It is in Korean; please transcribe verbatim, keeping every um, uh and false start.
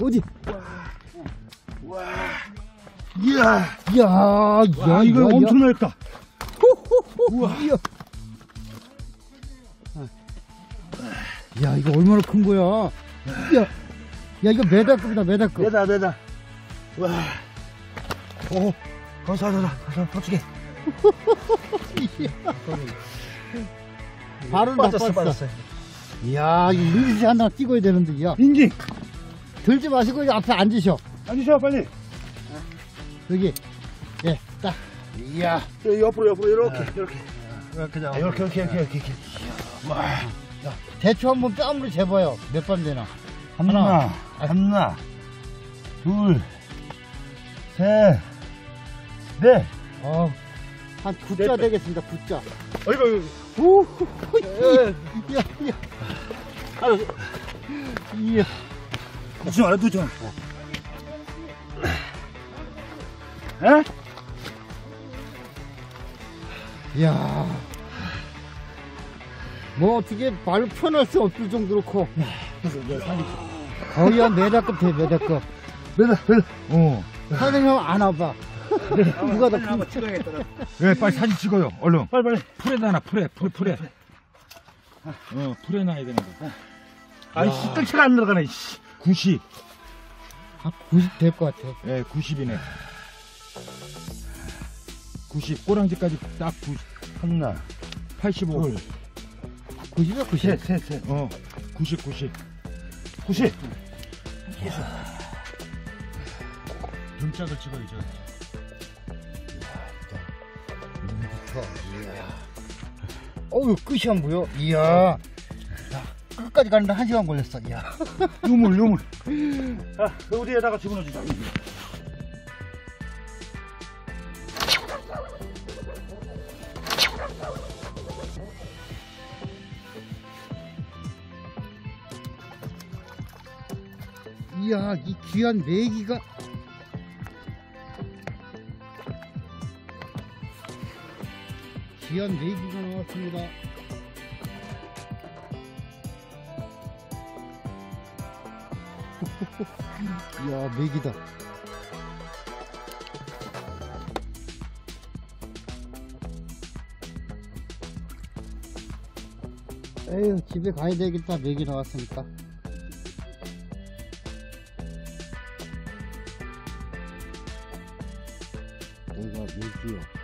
어디? 와. 이야. 이야, 와, 야, 이거 야, 엄청 야. 넓다. 우와. 이야. 야, 이거 얼마나 큰 거야? 야, 야, 이거 메다급이다, 메다급. 내다, 내다. 와. 오, 가서, 가서, 가서, 터치게. 바로 나빴어. 이야, 이 인지 하나 찍어야 되는데, 야. 인지. 들지 마시고, 여기 앞에 앉으셔. 앉으셔, 빨리. 여기. 예, 딱. 이야. 여기 옆으로, 옆으로, 이렇게, 아. 이렇게. 이렇게 아, 이렇게, 이렇게, 이렇게, 이렇게. 이렇게. 와. 야, 대충 한번 뺨으로 재봐요. 몇 번 되나. 하나, 하나, 둘, 셋, 넷. 어, 한 구자 넷. 되겠습니다, 구자. 어이구, 오, 예. 야, 야. 이야. 누지 마라, 누지 마. 에? 이야. 뭐 어떻게 발로 표현할 수 없을 정도로 커. 거의 한 메다급 돼, 메다급. 메다, 메다. 어. 사장님 안 와봐. 누가 더 큰, 예, 빨리 사진 찍어요. 얼른. 빨리, 빨리. 풀에다 놔, 풀에, 풀, 풀에. 어, 풀에 놔야 되는 거. 아이, 씨, 뜰채가 안 들어가네, 씨. 구십. 한 구십 될 것 같아. 예, 구십이네. 구십. 꼬랑지까지 딱 구십. 하나, 팔십오. 둘, 구십이야, 구십. 셋, 셋, 셋. 어, 구십, 구십. 구십. 등짝을 찍어야죠. 어우, 끝이 안 보여. 이야. 야, 끝까지 가는데 한 시간 걸렸어. 이야. 유물, 유물. 자, 그 어디에다가 집어넣어주자. 이야, 이 귀한 메기가. 귀한 메기가 나왔습니다. 이야, 메기다. 에휴, 집에 가야 되겠다. 메기 나왔으니까. 내가 메기요.